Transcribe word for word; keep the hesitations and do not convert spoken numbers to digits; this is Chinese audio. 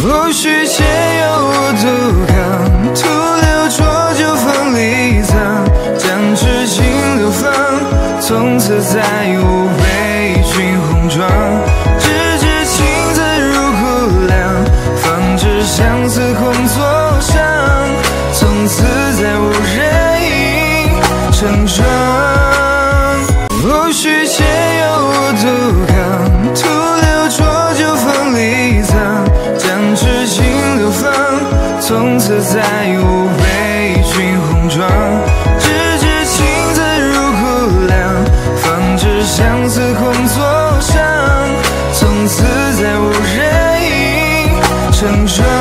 无需借由我杜康，徒留浊酒风里藏，将痴情流放，从此再无被君红妆。直至情字如苦凉，方知相思空作伤，从此再无人影成双。无需借由我杜康，徒留浊酒风里藏，将痴情流放，从此再无被君红妆。直至情字如苦凉，方知相思空作伤，从此再无人影成双。